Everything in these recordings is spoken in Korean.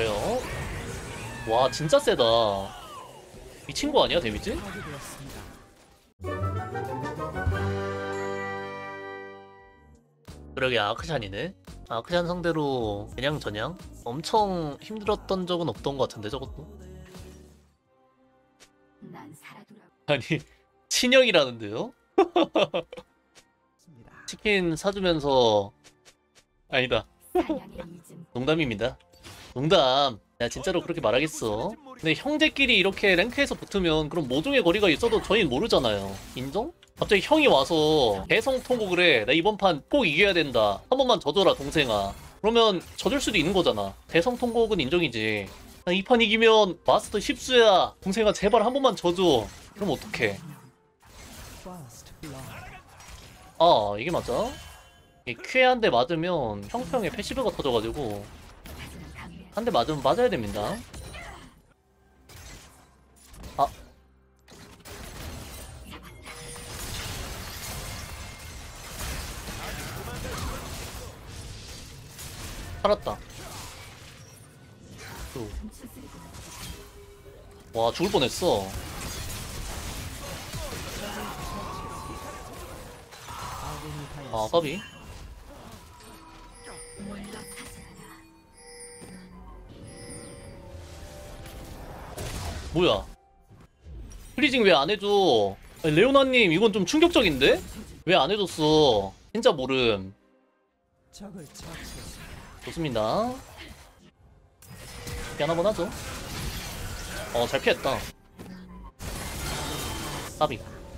그래요. 와 진짜 세다. 미친 거 아니야 데미지? 그러게 아크샨이네. 아크샨 상대로 그냥 저냥 엄청 힘들었던 적은 없던 것 같은데 저것도. 아니 친형이라는데요? 치킨 사주면서 아니다. 농담입니다. 농담. 야 진짜로 그렇게 말하겠어. 근데 형제끼리 이렇게 랭크에서 붙으면 그럼 모종의 거리가 있어도 저희는 모르잖아요. 인정? 갑자기 형이 와서 개성 통곡을 해. 나 이번 판 꼭 이겨야 된다. 한 번만 져줘라 동생아. 그러면 져줄 수도 있는 거잖아. 대성 통곡은 인정이지. 이 판 이기면 마스터 10수야. 동생아 제발 한 번만 져줘. 그럼 어떡해. 아 이게 맞아? 큐에 한 대 맞으면 평평에 패시브가 터져가지고 한 대 맞으면 맞아야 됩니다. 아 살았다. 와 죽을 뻔했어. 아 까비. 뭐야 프리징 왜 안 해줘. 아니, 레오나님 이건 좀 충격적인데? 왜 안 해줬어. 진짜 모름. 좋습니다. 피안 한번 하죠. 잘 피했다. 까비.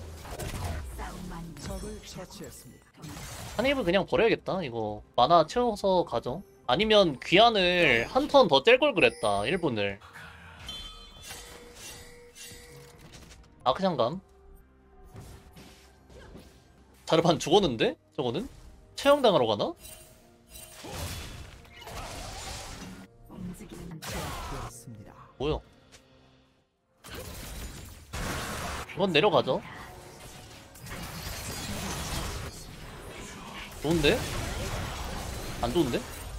한입을 그냥 버려야겠다. 이거 만화 채워서 가죠. 아니면 귀환을 한 턴 더 뗄 걸 그랬다. 1분을. 아크샹감. 자르반 죽었는데? 저거는? 처형당하러 가나? 뭐야? 이건 내려가죠. 좋은데? 안 좋은데?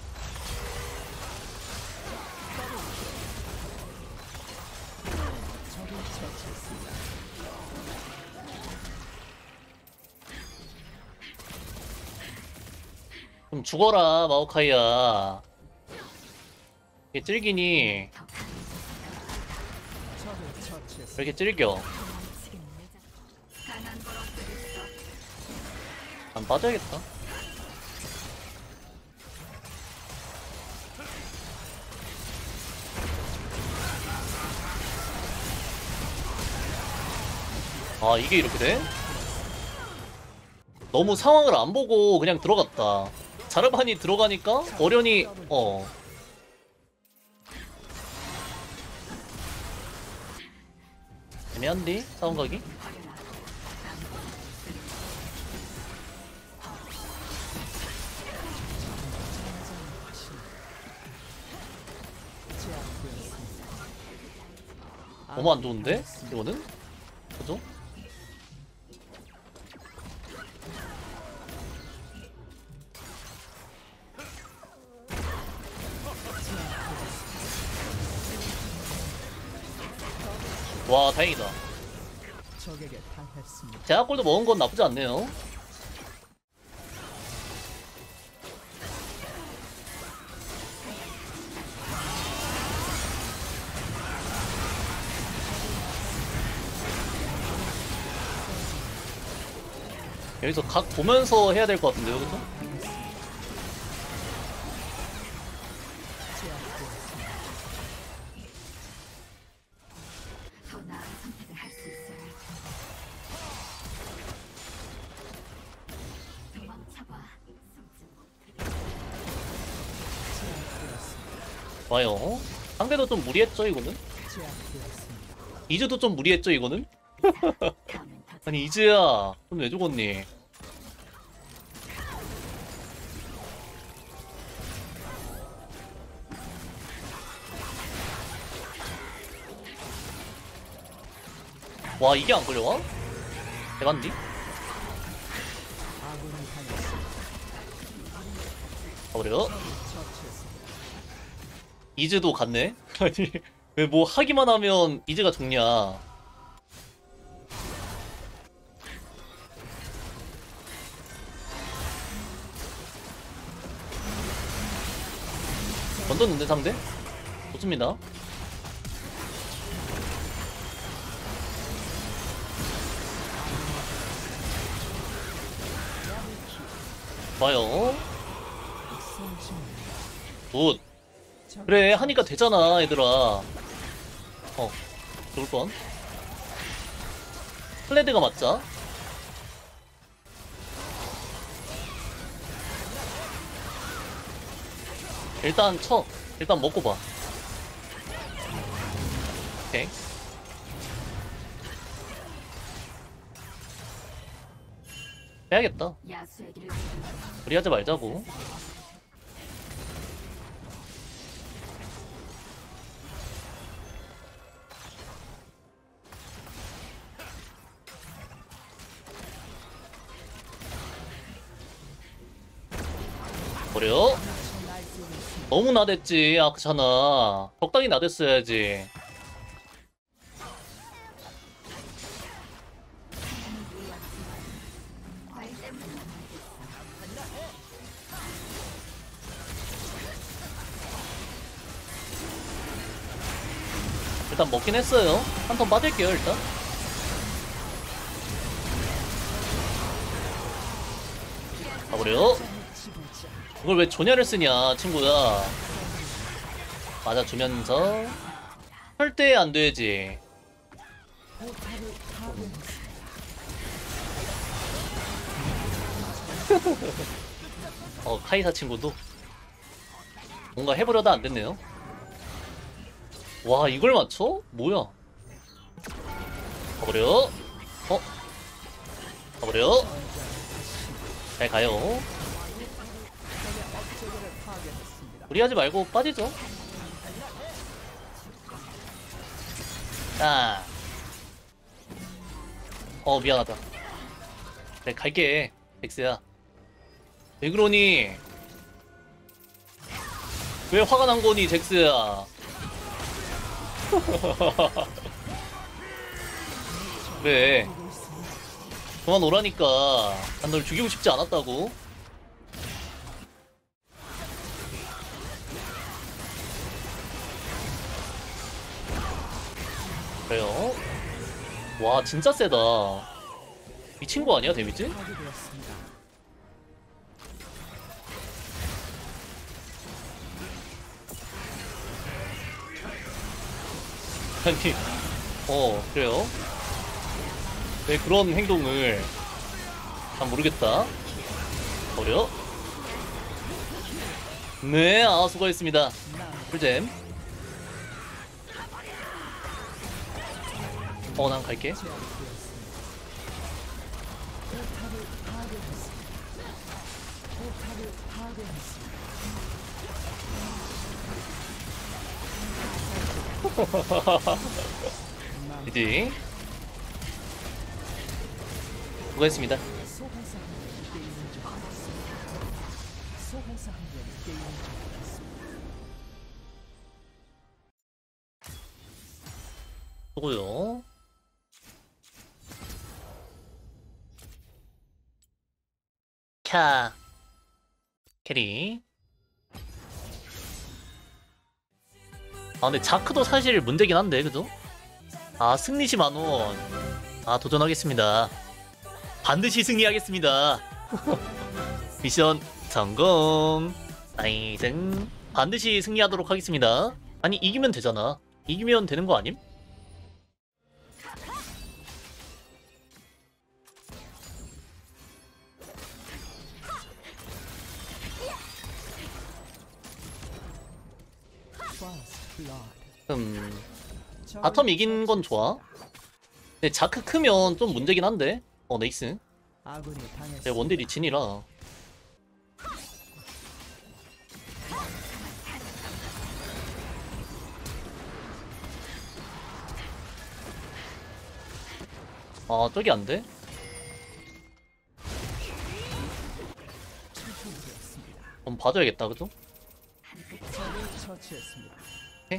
좀 죽어라 마오카이야. 이게 찔기니 왜 이렇게 찔겨. 안 빠져야겠다. 아 이게 이렇게 돼? 너무 상황을 안 보고 그냥 들어갔다. 자르반이 들어가니까 어련히 애매한데? 상황 가기? 너무 안 좋은데? 이거는? 그죠? 와 다행이다. 제약골도 먹은 건 나쁘지 않네요. 여기서 각 보면서 해야 될 것 같은데요, 그죠? 좋아요. 상대도 좀 무리했죠, 이거는? 이즈도 좀 무리했죠, 이거는? 아니, 이즈야. 넌 왜 죽었니? 와, 이게 안 걸려와? 대반디? 가버려. 이즈도 갔네? 아니 왜 뭐 하기만 하면 이즈가 죽냐. 던졌는데 상대? 좋습니다. 좋아요. 굿. 그래 하니까 되잖아 얘들아. 죽을뻔. 플레드가 맞자. 일단 쳐. 일단 먹고 봐. 오케이. 해야겠다. 무리하지 말자고. 버려. 너무 나댔지 아크잖아. 적당히 나댔어야지. 일단 먹긴 했어요. 한 턴 빠질게요 일단. 가버려. 이걸 왜 조냐를 쓰냐 친구야. 맞아주면서 절대 안 되지. 카이사 친구도 뭔가 해보려다 안 됐네요. 와 이걸 맞춰? 뭐야? 가버려. 가버려. 잘 가요. 무리하지 말고 빠지죠. 자. 미안하다. 그래 갈게 엑스야. 왜 그러니? 왜 화가 난 거니 잭스야? 그래 그만 오라니까. 난 널 죽이고 싶지 않았다고. 그래요. 와 진짜 세다. 미친 거 아니야 데미지? 아니 그래요. 왜 그런 행동을. 난 모르겠다. 버려. 네 수고하셨습니다. 풀잼. 난 갈게. 이제 수고했습니다. 수고요. 캬 캐리. 근데 자크도 사실 문제긴 한데 그죠? 승리시 만원. 도전하겠습니다. 반드시 승리하겠습니다. 미션 성공. 나이스. 반드시 승리하도록 하겠습니다. 아니 이기면 되잖아. 이기면 되는 거 아님? 바텀 이긴 건 좋아. 근데 자크 크면 좀 문제긴 한데. 네이스. 내 원딜 리친이라. 저기 안 돼? 그럼 봐줘야겠다, 그죠? 처치했습니다. 오케이.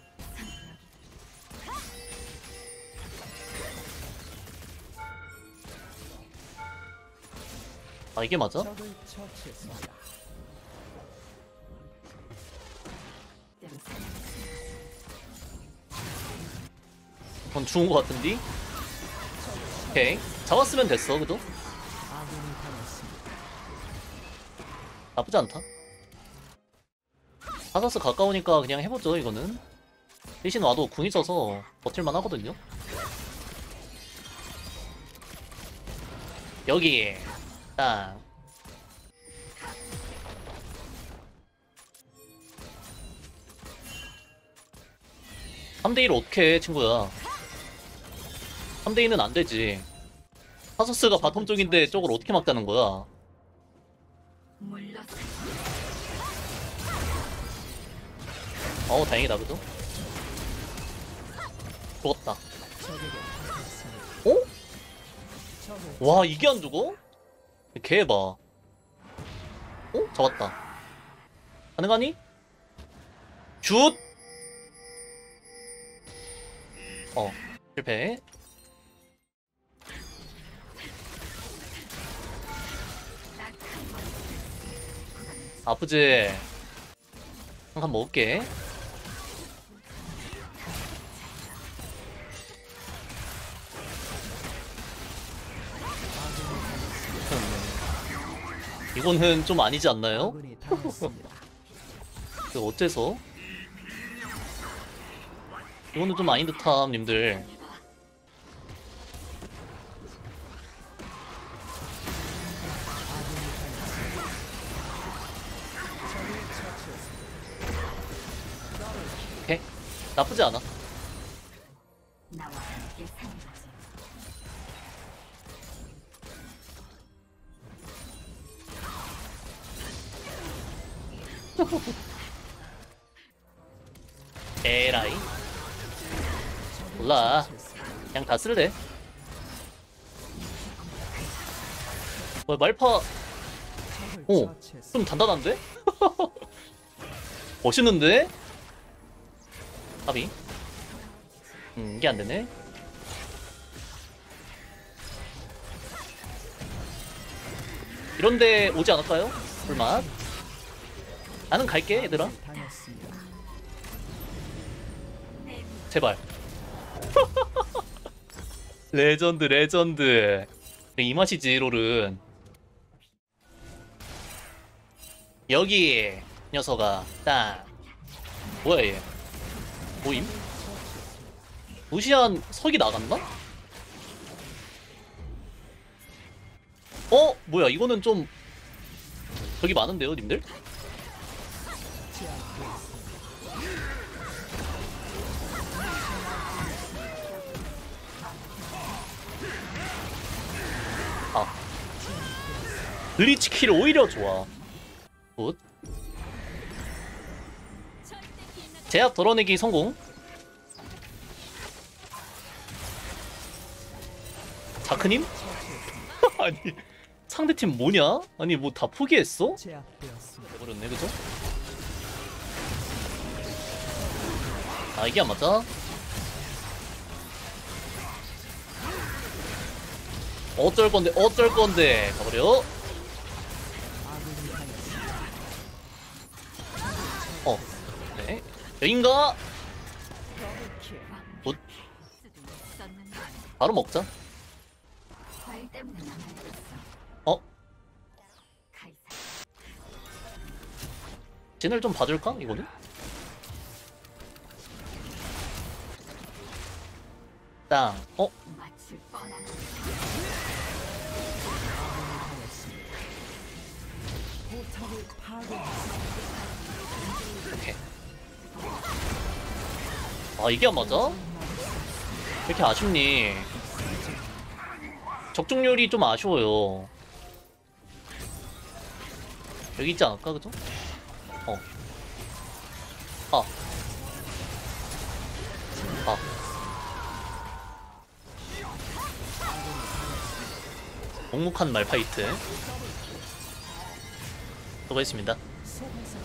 아 이게 맞아? 적을 처치했습니다. 그건 죽은 거 같은데? 오케이 잡았으면 됐어 그죠? 아군이 당했습니다. 나쁘지 않다. 사서스 가까우니까 그냥 해보죠 이거는. 대신 와도 궁 있어서 버틸만 하거든요. 여기 딱 3대1 어떡해 친구야. 3대2는 안되지. 사서스가 바텀 쪽인데 저걸 어떻게 막자는 거야. 어우 다행이다 그죠? 죽었다. 적에게 당했습니다. 어? 적을 와 이게 안 죽어? 개 봐. 어? 잡았다. 가능하니? 슛! 실패. 아프지? 한 칸 먹을게. 이거는 좀 아니지 않나요? 아군이 당했습니다. 그 어째서? 이거는 좀 아닌 듯함 님들. 오케이 나쁘지 않아. 에라이 몰라 그냥 다 쓸래. 말파 오, 좀 단단한데? 멋있는데? 합이 이게 안되네. 이런데 오지 않을까요? 불맛. 나는 갈게 얘들아 당했습니다. 제발. 레전드 레전드. 이 맛이지 롤은. 여기 녀석아 딱 뭐야 얘 모임? 루시안 석이 나갔나? 뭐야 이거는 좀 적이 많은데요 님들? 아 블리치킬 오히려 좋아. 굿. 제압 덜어내기 성공. 자크님? 아니 상대팀 뭐냐? 아니 뭐 다 포기했어? 제압되었습니다. 해버렸네 그죠? 아 이게 안 맞아? 어쩔 건데 어쩔 건데 가버려. 아군이 당했습니다. 네 여긴가? 더블킬. 굿. 바로 먹자. 진을 좀 봐줄까 이거는? 땅. 포탑을 파괴했습니다. 오케이. 아 이게 안 맞아? 왜 이렇게 아쉽니? 적중률이 좀 아쉬워요. 여기 있지 않을까 그죠? 아 묵묵한 말파이트 수고했습니다. 속에서